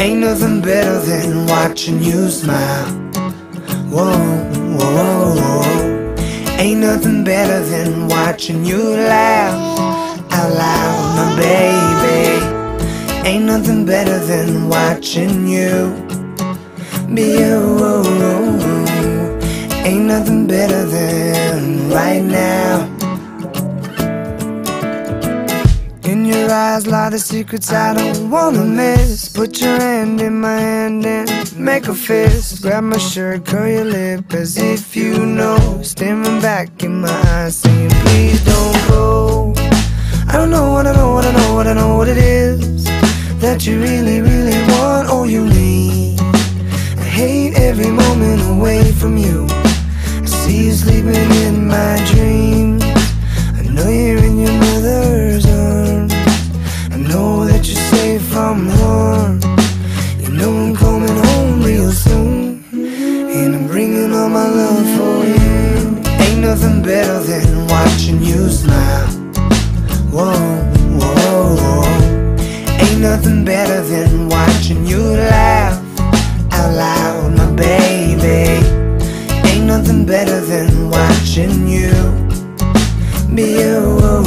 Ain't nothing better than watching you smile. Whoa, whoa, whoa, whoa. Ain't nothing better than watching you laugh out loud, my baby. Ain't nothing better than watching you be you. Ain't nothing better than right now. In your eyes lie the secrets I don't wanna miss. Put your hand in my hand and make a fist. Grab my shirt, curl your lip as if you know. Staring back in my eyes saying please don't go. I don't know what I know, what I know, what I know what it is that you really, really want or you need. I hate every moment away from you. I see you sleeping in my dreams. I know you're in your mother's arms. I know that you're safe from harm. You know I'm coming home real soon, and I'm bringing all my love for you. Ain't nothing better than watching you smile. Whoa, whoa, whoa. Ain't nothing better than watching you laugh out loud, my baby. Ain't nothing better than watching you be you.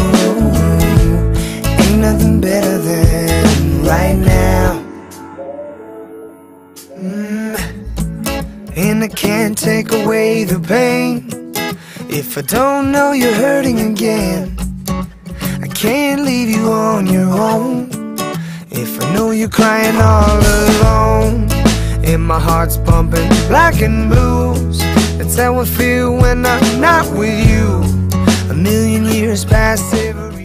Ain't nothing better than right now. And I can't take away the pain if I don't know you're hurting again. I can't leave you on your own if I know you're crying all alone. And my heart's pumping black and blues. That's how I feel when I'm not with you. A million years pass every